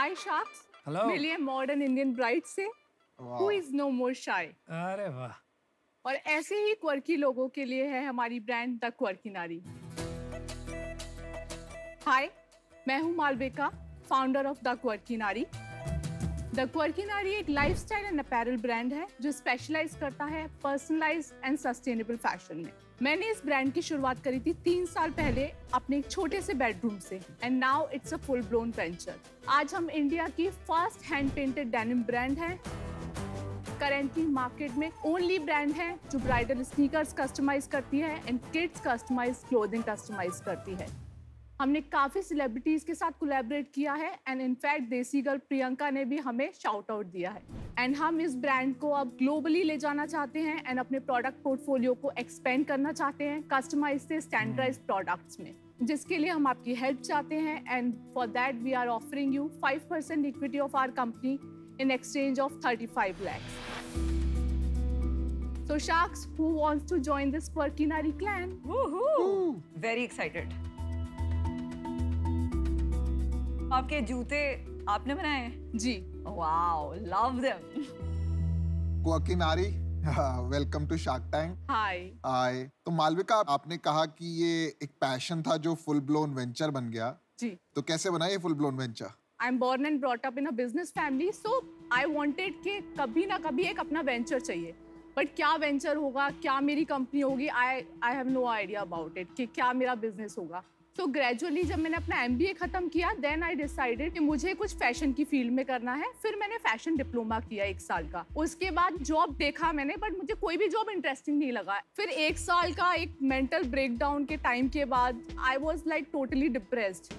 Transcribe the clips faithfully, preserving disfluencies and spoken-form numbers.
Hi Sharks. Hello. मिलिए modern Indian bride से Who is no more shy. अरे वाह। और ऐसे ही क्वर्की लोगों के लिए है हमारी ब्रांड द क्वर्की नारी। हाय, मैं हूँ Malvika, founder of the Quirky Naari. The Quirky Naari एक लाइफस्टाइल एंड अपैरल ब्रांड है जो स्पेशलाइज करता है पर्सनलाइज्ड एंड सस्टेनेबल फैशन में। मैंने इस ब्रांड की शुरुआत करी थी तीन साल पहले अपने एक छोटे से बेडरूम से and now it's a full blown venture. आज हम इंडिया की first hand painted denim brand है। करेंटली मार्केट में ओनली ब्रांड है जो ब्राइडल स्नीकर्स कस्टमाइज करती है and kids customise clothing customise करती है। हमने काफी सेलिब्रिटीज के साथ कोलैबोरेट किया है and in fact desi girl Priyanka ने भी हमें शाउट आउट दिया है। एंड हम इस ब्रांड को अब ग्लोबली ले जाना चाहते हैं एंड अपने प्रोडक्ट पोर्टफोलियो को एक्सपेंड करना चाहते हैं कस्टमाइज से स्टैंडर्डाइज्ड प्रोडक्ट्स में, जिसके लिए हम आपकी हेल्प चाहते हैं। And for that we are offering you five percent equity of our company in exchange of thirty-five lakhs. So Sharks, who wants to join this Quirky Nari clan? Woohoo! Very excited. आपके जूते आपने बनाए हैं? जी। Wow, love them. Quirky Naari, welcome to Shark Tank. Hi. Hi. तो मालविका, आपने कहा कि ये एक पैशन था जो फुल ब्लोन वेंचर बन गया। जी। तो कैसे बना ये full blown venture? I'm born and brought up in a business family, so I wanted कि कभी ना कभी एक अपना वेंचर चाहिए। बट क्या वेंचर होगा, क्या मेरी कंपनी होगी, I I have no idea about it कि क्या मेरा बिजनेस होगा। सो ग्रेजुअली जब मैंने अपना एमबीए खत्म किया, देन आई डिसाइडेड कि मुझे कुछ फैशन की फील्ड में करना है। फिर मैंने फैशन डिप्लोमा किया एक साल का। उसके बाद जॉब देखा मैंने, बट मुझे कोई भी जॉब इंटरेस्टिंग नहीं लगा। फिर एक साल का एक मेंटल ब्रेकडाउन के टाइम के बाद I was like totally depressed.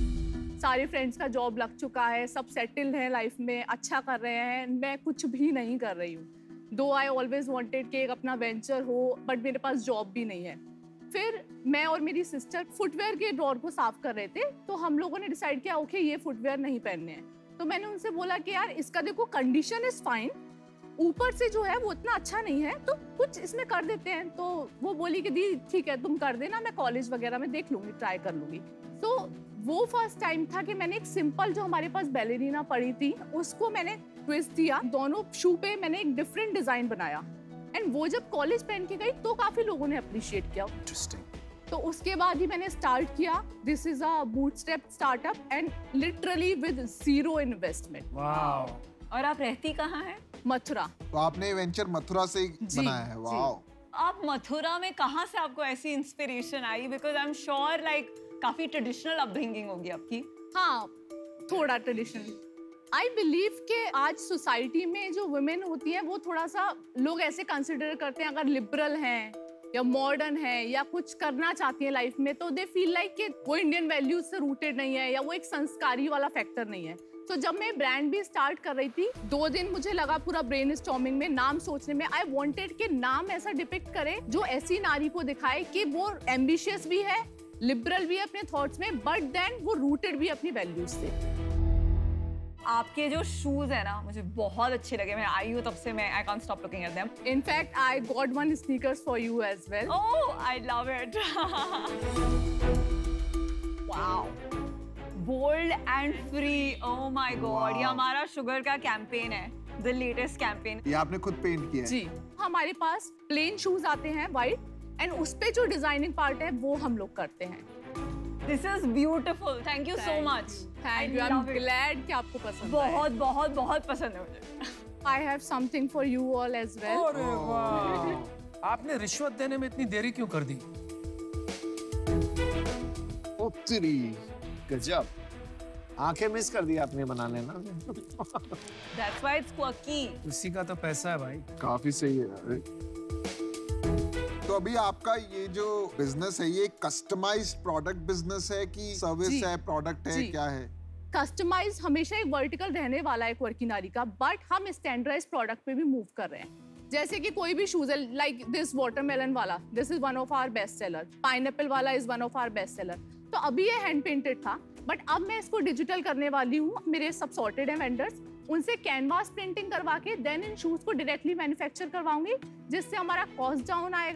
सारे फ्रेंड्स का जॉब लग चुका है, सब सेटल हैं लाइफ में, अच्छा कर रहे हैं, मैं कुछ भी नहीं कर रही हूँ। दो आई ऑलवेज वांटेड कि एक अपना वेंचर हो, बट मेरे पास जॉब भी नहीं है। फिर मैं और मेरी सिस्टर फुटवेयर के ड्रॉर को साफ कर रहे थे, तो हम लोगों ने डिसाइड किया ओके ये फुटवेयर नहीं पहनने हैं। तो मैंने उनसे बोला कि यार इसका देखो कंडीशन इज फाइन, ऊपर से जो है वो इतना अच्छा नहीं है, तो कुछ इसमें कर देते हैं। तो वो बोली कि दी ठीक है तुम कर देना, मैं कॉलेज वगैरह में देख लूंगी, ट्राई कर लूंगी। तो वो फर्स्ट टाइम था कि मैंने एक सिंपल जो हमारे पास बैलेरिना पड़ी थी उसको मैंने ट्विस्ट दिया, दोनों शू पे मैंने एक डिफरेंट डिजाइन बनाया एंड वो जब कॉलेज पहन के गई तो काफी लोगों ने अप्रिशिएट किया। इंटरेस्टिंग। तो उसके बाद ही मैंने स्टार्ट किया। This is a bootstrap startup and literally with zero investment. Wow. और आप रहती कहाँ हैं? मथुरा। तो आपने ये वेंचर मथुरा से ही बनाया है। वाओ। आप मथुरा में कहाँ से आपको ऐसी इंस्पिरेशन आई? Because I am sure like काफी ट्रेडिशनल अपब्रिंगिंग होगी आपकी। हाँ, थोड़ा ट्रेडिशनल। आई बिलीव कि आज सोसाइटी में जो वुमेन होती हैं वो थोड़ा सा लोग ऐसे कंसिडर करते हैं, अगर लिबरल हैं या मॉडर्न है या कुछ करना चाहती है लाइफ में, तो दे फील लाइक कि वो इंडियन वैल्यूज से रूटेड नहीं है या वो एक संस्कारी वाला फैक्टर नहीं है। तो जब मैं ब्रांड भी स्टार्ट कर रही थी, दो दिन मुझे लगा पूरा ब्रेन स्टॉर्मिंग में, नाम सोचने में। आई वांटेड कि नाम ऐसा डिपिक्ट करे जो ऐसी नारी को दिखाए कि वो एम्बिशियस भी है, लिबरल भी है अपने थॉट्स में, बट देन वो रूटेड भी अपनी वैल्यूज से। आपके जो शूज है ना मुझे बहुत अच्छे लगे। मैं आई हूँ तब से मैं I can't stop looking at them. In fact I got one sneakers for you as well. Oh I love it. Wow, bold and free. Oh my god, ये हमारा शुगर का कैंपेन है, द लेटेस्ट कैंपेन। ये आपने खुद paint किया है? जी। हमारे पास प्लेन शूज आते हैं वाइट एंड उस पे जो डिजाइनिंग पार्ट है वो हम लोग करते हैं। This is beautiful, thank you so much. Thank you, I am glad कि आपको पसंद आया। बहुत बहुत बहुत पसंद है मुझे। I have something for you all as well. अरे वाह। आपने रिश्वत देने में इतनी देरी क्यों कर दी? ओ तेरी गजब, आंखें मिस कर दी आपने बनाने ना। That's why it's quirky. उसी का तो पैसा है भाई। काफी सही है यार। तो अभी आपका ये जो बिजनेस है ये कस्टमाइज्ड प्रोडक्ट बिजनेस है कि सर्विस है, प्रोडक्ट है, क्या है? कस्टमाइज हमेशा एक वर्टिकल रहने वाला है क्वर्की नारी का, बट हम स्टैंडर्डाइज प्रोडक्ट पे भी मूव कर रहे हैं। जैसे कि कोई भी शूज है, लाइक दिस वाटरमेलन वाला, this is one of our best seller. Pineapple वाला is one of our best seller. तो अभी ये हैंड पेंटेड था, बट अब मैं इसको डिजिटल करने वाली हूँ। मेरे सब सॉर्टेड हैं वेंडर्स, उनसे कैनवास प्रिंटिंग करवा के देन इन शूज को डायरेक्टली मैन्युफैक्चर करवाऊंगी, जिससे हमारा कॉस्ट डाउन आएगा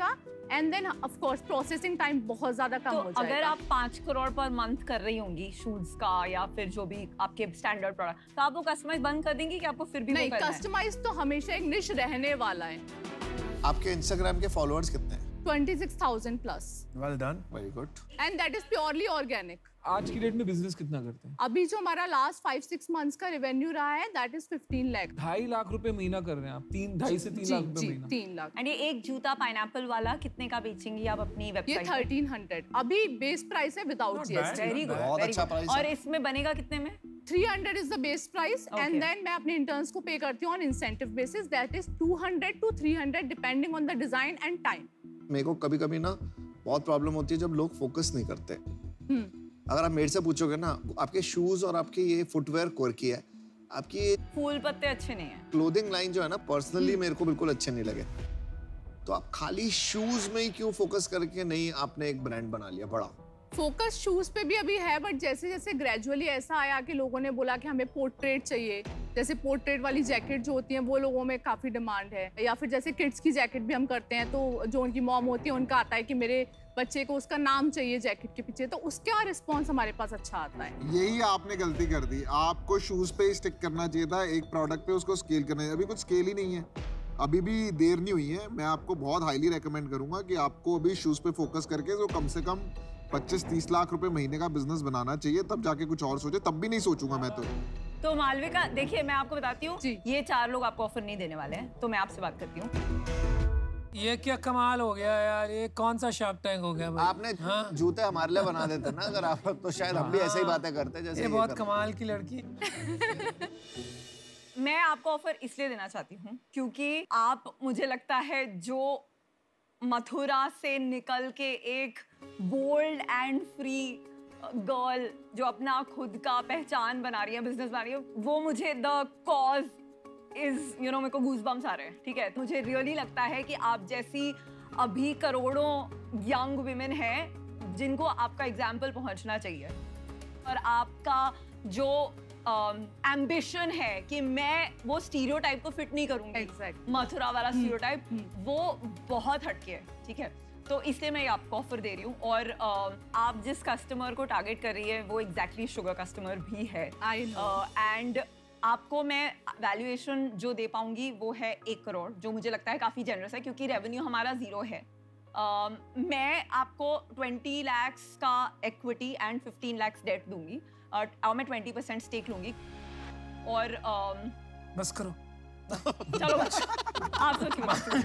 and then of course processing time बहुत ज्यादा कम तो हो जाएगा। अगर आप पाँच करोड़ पर मंथ कर रही होंगी शूज का या फिर जो भी आपके स्टैंडर्ड प्रोडक्ट, तो आप वो कस्टमाइज बंद कर देंगी कि आपको फिर भी नहीं, वो करना है? कस्टमाइज तो हमेशा एक निश रहने वाला है। आपके इंस्टाग्राम के फॉलोअर्स कितने हैं? twenty-six thousand plus well done. Very good. and that is purely organic। आज की डेट में बिजनेस कितना करते हैं? अभी जो हमारा लास्ट फाइव सिक्स मंथ्स का रेवेन्यू रहा है दैट इज fifteen lakh। ढाई लाख रुपए महीना कर रहे हैं आप, तीन ढाई से तीन जी लाख रुपए जी महीना। तीन लाख। एंड ये एक जूता पाइनएप्पल वाला कितने का बेचेंगी आप अपनी ये वेबसाइट? thirteen hundred अभी बेस प्राइस है without Not GST. bad. Very good, बहुत वेरी अच्छा गुड। price और है। इसमें बनेगा कितने में? three hundred is the base price Okay. and then मैं अपने इंटर्न्स को पे करती हूँ on incentive basis that is two hundred to three hundred depending on the design and time। मेरे को कभी कभी ना बहुत प्रॉब्लम होती है जब लोग फोकस नहीं करते। अगर आप मेरे से पूछोगे ना, आपके शूज और आपके ये फुटवेयर क्वर्की है, आपकी ये फूल पत्ते अच्छे नहीं है। क्लोथिंग लाइन जो है ना, पर्सनली मेरे को बिल्कुल अच्छे नहीं लगे। तो आप खाली शूज में ही क्यों फोकस करके नहीं आपने एक ब्रांड बना लिया बड़ा? फोकस शूज पे भी अभी है बट जैसे जैसे ग्रेजुअली ऐसा आया कि लोगों ने बोला कि हमें पोर्ट्रेट चाहिए, जैसे पोर्ट्रेट वाली जैकेट जो होती है वो लोगों में काफी डिमांड है, या फिर जैसे किड्स की जैकेट भी हम करते हैं तो जो उनकी मॉम होती है उनका आता है कि मेरे बच्चे को उसका नाम चाहिए जैकेट के पीछे, तो उसका रिस्पॉन्स हमारे पास अच्छा आता है। यही आपने गलती कर दी, आपको शूज पे ही स्टिक करना चाहिए था, एक प्रोडक्ट पे उसको स्केल करना चाहिए। अभी कुछ स्केल ही नहीं है, अभी भी देर नहीं हुई है। मैं आपको बहुत हाईली रेकमेंड करूंगा कि आपको अभी शूज पे फोकस करके जो कम से कम पच्चीस तीस लाख रुपए महीने का बिजनेस बनाना चाहिए, तब जाके कुछ और सोचे। तब भी नहीं सोचूंगा मैं तो। तो मालविका देखिए, मैं आपको बताती हूँ, जी। ये चार लोग आपको ऑफर नहीं देने वाले हैं, तो मैं आपसे बात करती हूँ। ये क्या कमाल हो गया यार, ये कौन सा शार्क टैंक हो गया भाई? आपने हाँ? जूते हमारे लिए बना देते ना अगर आप, तो शायद हम भी ऐसे ही बातें करते जैसे ये ये बहुत कर- कमाल की लड़की। मैं आपको ऑफर इसलिए देना चाहती हूँ क्योंकि आप, मुझे लगता है, जो मथुरा से निकल के एक बोल्ड एंड फ्री गर्ल जो अपना खुद का पहचान बना रही है, बिजनेस बना रही है, वो मुझे the cause is you know मेरे को गूज़बम्स आ रहे हैं। ठीक है, मुझे रियली लगता है कि आप जैसी अभी करोड़ों यंग विमेन हैं जिनको आपका एग्जाम्पल पहुंचना चाहिए, और आपका जो एम्बिशन uh, है कि मैं वो स्टीरियोटाइप को फिट नहीं करूंगी, Exactly. मथुरा वाला स्टीरियोटाइप, वो बहुत हटके है। ठीक है, तो इसलिए मैं ये आपको ऑफर दे रही हूँ। और uh, आप जिस कस्टमर को टारगेट कर रही है वो एग्जैक्टली शुगर कस्टमर भी है। I know. एंड आपको मैं वैल्यूएशन जो दे पाऊंगी वो है एक करोड़, जो मुझे लगता है काफ़ी जनरस है क्योंकि रेवेन्यू हमारा जीरो है। uh, मैं आपको ट्वेंटी लैक्स का equity and fifteen lakhs debt दूंगी, और uh, मैं ट्वेंटी परसेंट स्टेक लूंगी। और um, बस करो। चलो आप सोचिए।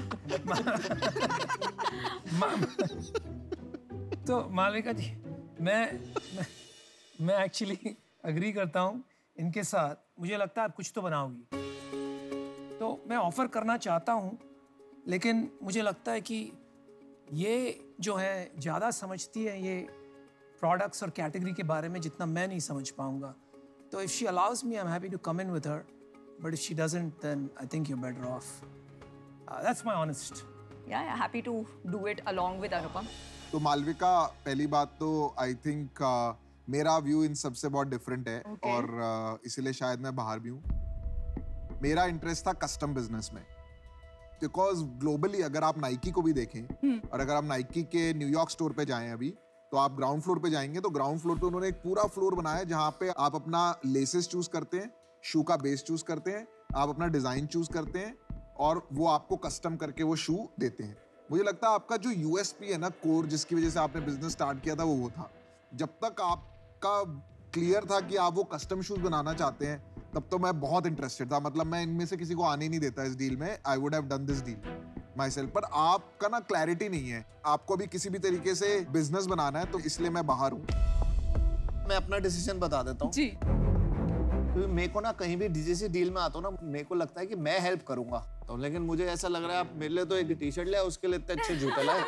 तो मालविका जी, मैं मैं, मैं एक्चुअली अग्री करता हूँ इनके साथ। मुझे लगता है आप कुछ तो बनाओगी, तो मैं ऑफर करना चाहता हूँ, लेकिन मुझे लगता है कि ये जो है ज़्यादा समझती है ये प्रोडक्ट्स और कैटेगरी के बारे में जितना मैं नहीं समझ पाऊँगा। तो if she allows me, I am happy to come in with her, but if she doesn't then I think you are better off. That's my honest. Yeah happy to do it along with Anupam. तो मालविका, पहली बात तो I think uh, मेरा view इन सबसे बहुत different है, Okay. और uh, इसीलिए शायद मैं बाहर भी हूँ। मेरा इंटरेस्ट था कस्टम बिजनेस में, बिकॉज ग्लोबली अगर आप नाइकी को भी देखें, और अगर आप नाइकी के न्यूयॉर्क स्टोर पे जाएं अभी, तो आप ग्राउंड फ्लोर पे जाएंगे तो ग्राउंड फ्लोर पे उन्होंने एक पूरा फ्लोर बनाया है जहाँ पे आप अपना लेसेस चूज करते हैं, शू का बेस चूज करते हैं, आप अपना डिजाइन चूज करते हैं, और वो आपको कस्टम करके वो शू देते हैं। मुझे लगता है आपका जो यूएसपी है ना, कोर, जिसकी वजह से आपने बिजनेस स्टार्ट किया था, वो वो था। जब तक आपका क्लियर था कि आप वो कस्टम शूज बनाना चाहते हैं, तब तो मैं बहुत इंटरेस्टेड था। मतलब मैं इनमें से किसी को आने नहीं देता इस डील में। I would have done this deal myself. पर आपका ना क्लैरिटी नहीं है, आपको भी किसी भी तरीके से बिजनेस बनाना है, तो इसलिए मैं बाहर हूँ। मैं अपना डिसीजन बता देता हूँ। जी, क्योंकि मेरे को ना कहीं भी डीजे डील में आता हूँ ना, मेरे को लगता है कि मैं हेल्प करूंगा, तो लेकिन मुझे ऐसा लग रहा है आप मेरे लिए तो एक टी शर्ट लाए, उसके लिए इतने अच्छे जूते लाए।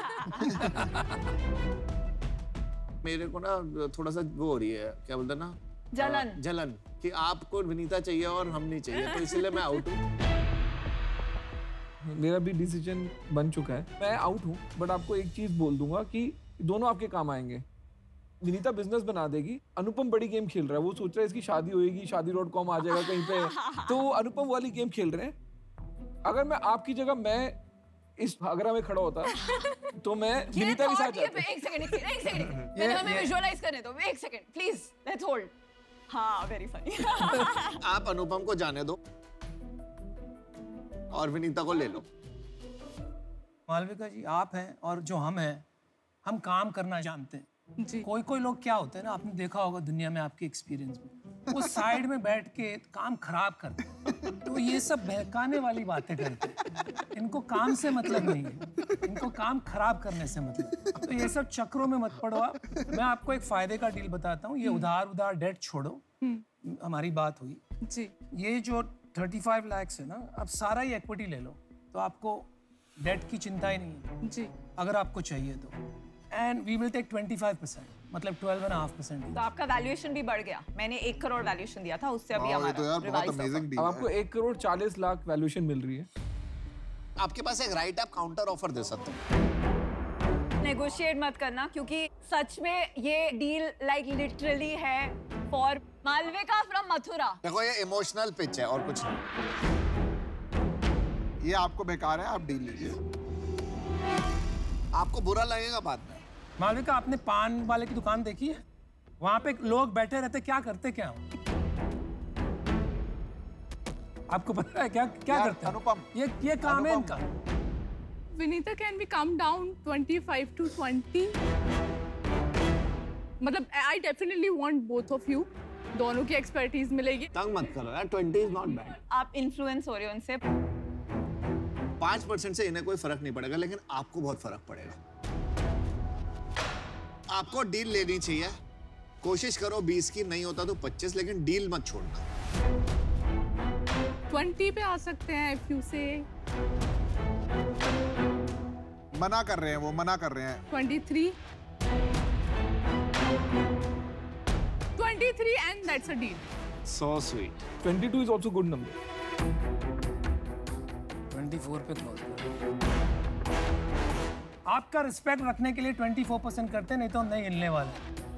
मेरे को ना थोड़ा सा वो हो रही है, क्या बोलते हैं ना, जलन जलन कि आपको विनीता चाहिए और हम नहीं चाहिए, तो इसलिए मैं आउट हूँ। मेरा भी डिसीजन बन चुका है, मैं आउट हूँ। बट आपको एक चीज बोल दूंगा कि दोनों आपके काम आएंगे। विनीता बिजनेस बना देगी, अनुपम बड़ी गेम खेल रहा है, वो सोच रहा है इसकी शादी होएगी, शादी डॉट कॉम आ जाएगा कहीं पे, तो वो अनुपम वाली गेम खेल रहे हैं। अगर मैं आपकी जगह मैं इस घाघरा में खड़ा होता तो मैं विनीता के साथ जाता। एक सेकंड एक सेकंड एक सेकंड मैंने हमें विजुअलाइज करने दो, एक सेकंड प्लीज, लेट्स होल्ड। हाँ वेरी फनी। आप अनुपम को जाने दो और विनीता को ले लो। मालविका जी, आप हैं और जो हम हैं, हम काम करना जानते हैं। जी। कोई कोई लोग क्या होते हैं ना, आपने देखा होगा दुनिया में, आपके एक्सपीरियंस में, वो साइड में बैठ के काम खराब करते हैं। तो ये सब बहकाने वाली बातें करते हैं। इनको काम से मतलब नहीं है, इनको काम खराब करने से मतलब। तो ये सब चक्रों में मत पड़ो आप। मैं आपको एक फायदे का डील बताता हूँ। ये उधार उधार डेट छोड़ो, हमारी बात हुई जी। ये जो पैंतीस लाख है ना, आप सारा ही इक्विटी ले लो तो आपको डेट की चिंता ही नहीं है जी। अगर आपको चाहिए तो। एंड वी विल टेक पच्चीस परसेंट, मतलब बारह पॉइंट पाँच परसेंट। तो आपका वैल्यूएशन भी बढ़ गया। मैंने एक करोड़ वैल्यूएशन दिया था, उससे अभी वाह, ये हमारा तो यार बहुत revise होगा। अमेजिंग डील अब है। आपको एक करोड़ चालीस लाख वैल्यूएशन मिल रही है। आपके पास एक राइट, आप काउंटर ऑफर दे सकते हो। नेगोशिएट मत करना, क्योंकि सच में ये डील लाइक लिटरली है फॉर मालविका फ्रॉम मथुरा। देखो ये इमोशनल पिच है और कुछ नहीं। ये आपको बेकार है, आप डील लीजिए। आपको बुरा लगेगा बाद में। मालविका, आपने पान वाले की दुकान देखी है? वहां पे लोग बैठे रहते, क्या करते क्या हो? आपको पता है क्या क्या यार, करते हैं? अनुपम, ये ये काम है अनुपम। इनका। Vinita, can we come down twenty-five to twenty? मतलब I definitely want both of you. दोनों की एक्सपर्टीज मिलेगी। तंग मत करो यार, ट्वेंटी इज नॉट बैड। आप इन्फ्लुएंस हो रहे हो उनसे। पांच परसेंट से इन्हें कोई फर्क नहीं पड़ेगा, लेकिन आपको बहुत फर्क पड़ेगा। आपको डील लेनी चाहिए। कोशिश करो बीस की, नहीं होता तो पच्चीस, लेकिन डील मत छोड़ना। ट्वेंटी पे आ सकते हैं if you say मना कर रहे हैं, वो मना कर रहे हैं। twenty-three. twenty-three and that's a deal. So sweet. twenty-two is also good number. चौबीस पे क्लोज करो। आपका रिस्पेक्ट रखने के लिए चौबीस परसेंट करते, नहीं तो नहीं हिलने वाले।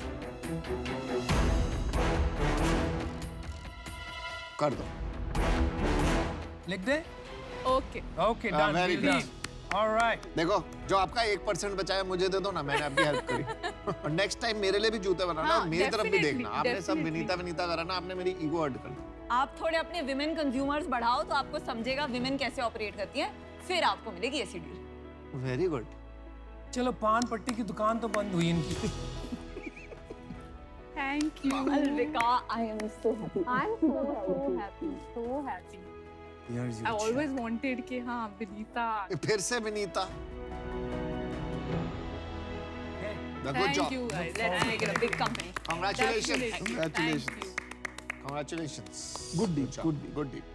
कर दो। लिख दे। Okay. ओके, हाँ, डन। very done. ऑलराइट। देखो, जो आपका एक परसेंट बचाया मुझे दे दो ना, मैंने आपकी हेल्प करी। और नेक्स्ट टाइम मेरे लिए भी जूते बनाना, हाँ, और मेरी तरफ भी definitely, देखना। आपने सब definitely. विनीता विनीता करा ना, आपने मेरी ईगो हर्ट कर दी। आप थोड़े अपने विमेन कंज्यूमर्स बढ़ाओ तो आपको समझेगा विमेन कैसे ऑपरेट करती है, फिर आपको मिलेगी ऐसी डील। Very good. चलो, पान पट्टी की दुकान तो बंद हुई इनकी। Thank you. Malvika, I am so happy. I'm so so happy. So happy. I always wanted कि हाँ विनीता। फिर से Vinita. The good Thank job. you guys. Let's make it a big company. Congratulations. Definitely. Congratulations. Thank you. Congratulations. Good deal, job. good deal. Good deal.